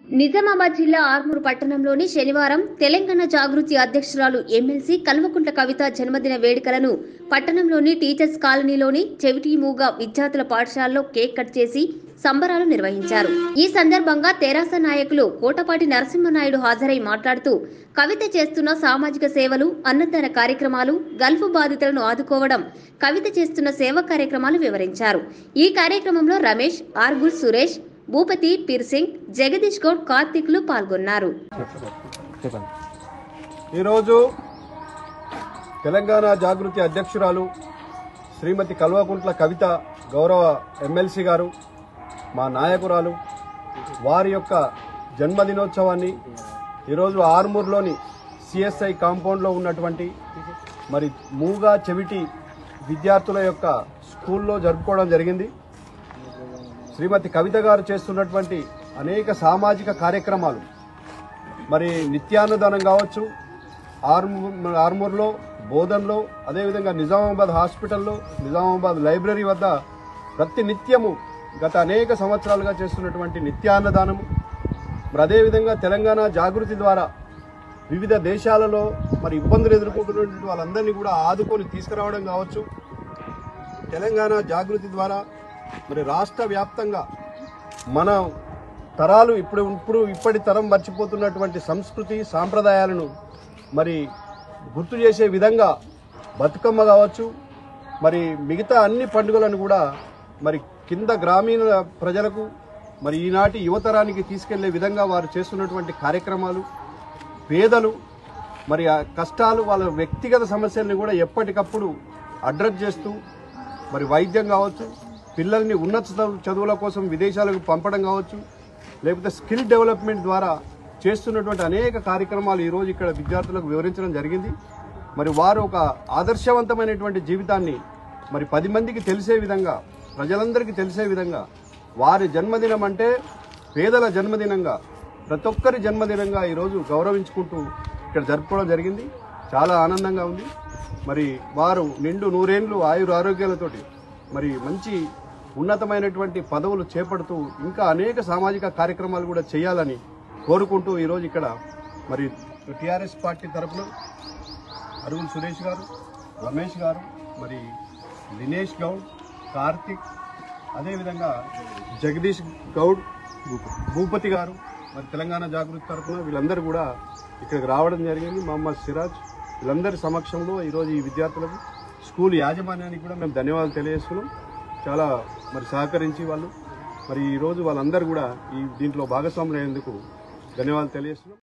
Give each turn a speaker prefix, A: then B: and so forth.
A: నిజామాబాద్ జిల్లా ఆర్మూర్ పట్టణంలోని శనివారం తెలంగాణ జాగృతి అధ్యక్షురాలు ఎమ్మెల్సీ కల్వకుంట్ల కవిత జన్మదిన వేడుకలను పట్టణంలోని టీచర్స్ కాలనీలోని చెవిటి మూగ విద్యార్థుల పాఠశాలలో కేక్ కట్ చేసి సంబరాలు నిర్వహించారు. ఈ సందర్భంగా తెరాస నాయకులు కోటపాటి నరసింహనాయుడు హాజరై మాట్లాడుతూ కవిత చేస్తున్న సామాజిక సేవలు, అన్నదాన కార్యక్రమాలు, గల్ఫ్ బాధితులను ఆదుకోవడం, కవిత చేస్తున్న సేవా కార్యక్రమాలు వివరించారు. ఈ కార్యక్రమంలో రమేష్, ఆర్గుల్ సురేష్, భూపతి, పీర్సింగ్, జగదీష్ గౌడ్, కార్తిక్లు పాల్గొన్నారు.
B: ఈరోజు తెలంగాణ జాగృతి అధ్యక్షురాలు శ్రీమతి కల్వకుంట్ల కవిత గౌరవ ఎమ్మెల్సీ గారు, మా నాయకురాలు, వారి యొక్క జన్మదినోత్సవాన్ని ఈరోజు ఆర్మూర్లోని సిఎస్ఐ కాంపౌండ్లో ఉన్నటువంటి మరి మూగా చెవిటి విద్యార్థుల యొక్క స్కూల్లో జరుపుకోవడం జరిగింది. శ్రీమతి కవిత గారు చేస్తున్నటువంటి అనేక సామాజిక కార్యక్రమాలు, మరి నిత్యాన్నదానం కావచ్చు, ఆర్మూర్లో, బోధన్లో, అదేవిధంగా నిజామాబాద్ హాస్పిటల్లో, నిజామాబాద్ లైబ్రరీ వద్ద ప్రతి నిత్యము గత అనేక సంవత్సరాలుగా చేస్తున్నటువంటి నిత్యాన్నదానము, మరి అదేవిధంగా తెలంగాణ జాగృతి ద్వారా వివిధ దేశాలలో మరి ఇబ్బందులు ఎదుర్కొంటున్నటువంటి వాళ్ళందరినీ కూడా ఆదుకొని తీసుకురావడం కావచ్చు, తెలంగాణ జాగృతి ద్వారా మరి రాష్ట్ర వ్యాప్తంగా మన తరాలు ఇప్పటి తరం మర్చిపోతున్నటువంటి సంస్కృతి సాంప్రదాయాలను మరి గుర్తు చేసే విధంగా బతుకమ్మ కావచ్చు, మరి మిగతా అన్ని పండుగలను కూడా మరి కింద గ్రామీణ ప్రజలకు మరి ఈనాటి యువతరానికి తీసుకెళ్లే విధంగా వారు చేస్తున్నటువంటి కార్యక్రమాలు, పేదలు మరి ఆ కష్టాలు, వాళ్ళ వ్యక్తిగత సమస్యల్ని కూడా ఎప్పటికప్పుడు అడ్రస్ చేస్తూ మరి వైద్యం కావచ్చు, పిల్లల్ని ఉన్నత చదువుల కోసం విదేశాలకు పంపడం కావచ్చు, లేకపోతే స్కిల్ డెవలప్మెంట్ ద్వారా చేస్తున్నటువంటి అనేక కార్యక్రమాలు ఈరోజు ఇక్కడ విద్యార్థులకు వివరించడం జరిగింది. మరి వారు ఒక ఆదర్శవంతమైనటువంటి జీవితాన్ని మరి 10 మందికి తెలిసే విధంగా, ప్రజలందరికీ తెలిసే విధంగా, వారి జన్మదినం అంటే పేదల జన్మదినంగా, ప్రతి ఒక్కరి జన్మదినంగా ఈరోజు గౌరవించుకుంటూ ఇక్కడ జరుపుకోవడం జరిగింది. చాలా ఆనందంగా ఉంది. మరి వారు నిండు 100 ఏళ్లు ఆయుర ఆరోగ్యాలతోటి మరి మంచి ఉన్నతమైనటువంటి పదవులు చేపడుతూ ఇంకా అనేక సామాజిక కార్యక్రమాలు కూడా చేయాలని కోరుకుంటూ ఈరోజు ఇక్కడ మరి టీఆర్ఎస్ పార్టీ తరఫున అరుణ్ సురేష్ గారు, రమేష్ గారు, మరి దినేష్ గౌడ్, కార్తిక్, అదేవిధంగా జగదీష్ గౌడ్, భూపతి గారు, మరి తెలంగాణ జాగృతి తరఫున వీళ్ళందరూ కూడా ఇక్కడికి రావడం జరిగింది. మహమ్మద్ సిరాజ్, వీళ్ళందరి సమక్షంలో ఈరోజు ఈ విద్యార్థులకు, స్కూల్ యాజమాన్యానికి కూడా మేము ధన్యవాదాలు తెలియజేస్తున్నాం. చాలా మరి సహకరించి వాళ్ళు మరి ఈరోజు వాళ్ళందరూ కూడా ఈ దీంట్లో భాగస్వాములు అయ్యేందుకు ధన్యవాదాలు తెలియజేస్తున్నాం.